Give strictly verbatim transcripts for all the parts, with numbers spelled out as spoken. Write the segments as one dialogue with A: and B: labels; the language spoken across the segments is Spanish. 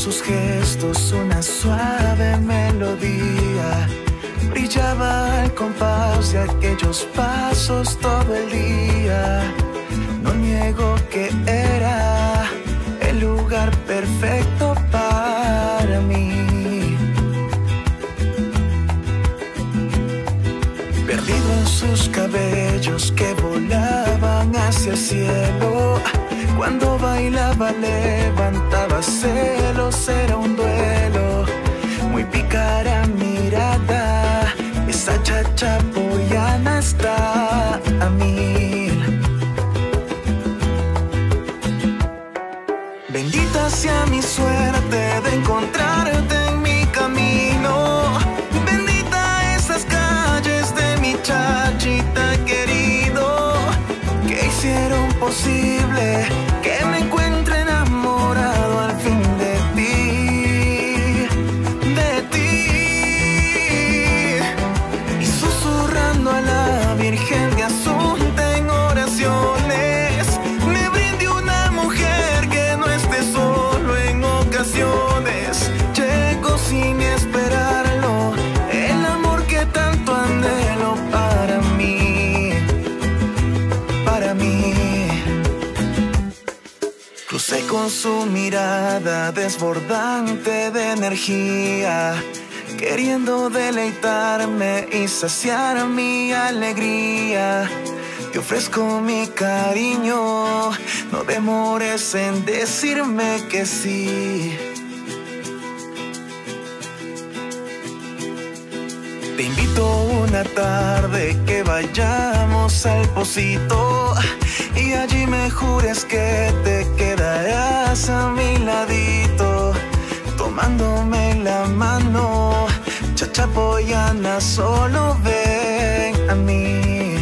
A: sus gestos una suave melodía. Brillaba al compás de aquellos pasos todo el día. No niego que era el lugar perfecto para mí. Perdido en sus cabellos que volaban hacia el cielo. Cuando bailaba levantaba celos, era un duelo. Muy pícara mirada, esa chachapoyana está a mil. Bendita sea mi suerte de encontrarte en mi camino. Bendita esas calles de mi chachita querido, que hicieron posible que me encuentre enamorado al fin de ti, de ti. Y susurrando a la Virgen de Asunta en oraciones, me brinde una mujer que no esté solo en ocasiones. Llego sin esperarlo, el amor que tanto anhelo para mí, para mí. Crucé con su mirada desbordante de energía, queriendo deleitarme y saciar mi alegría. Te ofrezco mi cariño, no demores en decirme que sí. Te invito una tarde que vayamos al Pocito y allí me jures que te quedarás a mi ladito, tomándome la mano. Chachapoyana, solo ven a mí.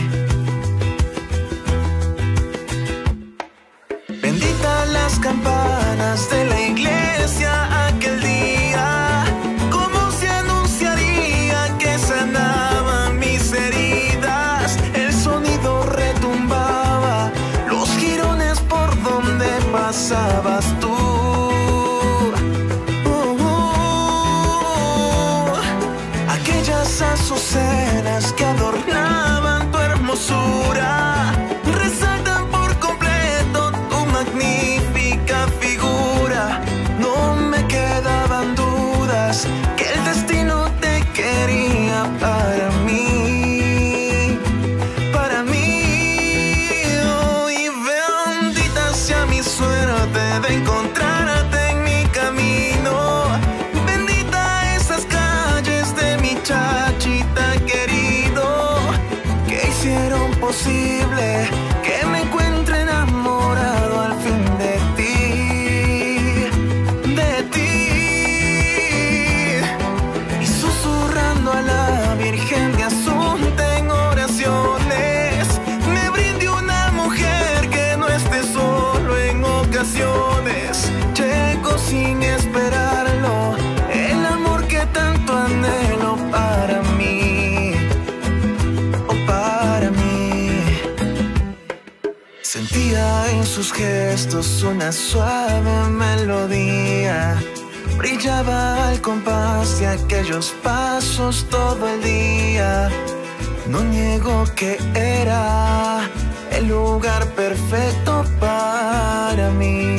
A: Bendita las campanas de la iglesia aquel día, como se anunciaría que sanaban mis heridas. El sonido retumbaba, los jirones por donde pasabas tú. Uh, uh, aquellas azucenas que adornaban tu hermosura resaltan por completo tu magnífica figura. No me quedaban dudas que el destino te quería para mí, para mí. Oh, y bendita sea mi suerte de encontrarte en mi camino. Bendita esas calles de mi chachita querido, que hicieron posible que me encuentre enamorado al fin de ti, de ti. Y susurrando a la Virgen de Asunta en oraciones, me brinde una mujer que no esté solo en ocasiones. Llego sin esperarlo, el amor que tanto anhelo para mí, oh para mí. Sentía en sus gestos una suave melodía. Brillaba al compás de aquellos pasos todo el día. No niego que era el lugar perfecto para mí.